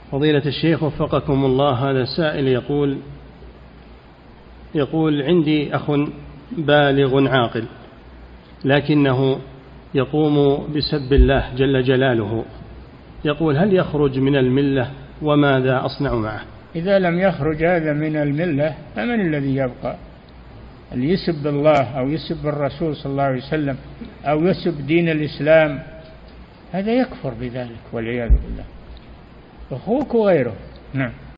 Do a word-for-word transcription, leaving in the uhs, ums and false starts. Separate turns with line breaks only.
فضيلة الشيخ وفقكم الله، هذا سائل يقول يقول عندي أخ بالغ عاقل لكنه يقوم بسب الله جل جلاله، يقول هل يخرج من الملة وماذا أصنع معه؟
إذا لم يخرج هذا من الملة فمن الذي يبقى؟ اللي يسب الله أو يسب الرسول صلى الله عليه وسلم أو يسب دين الإسلام هذا يكفر بذلك والعياذ بالله، أخوك وغيره. نعم.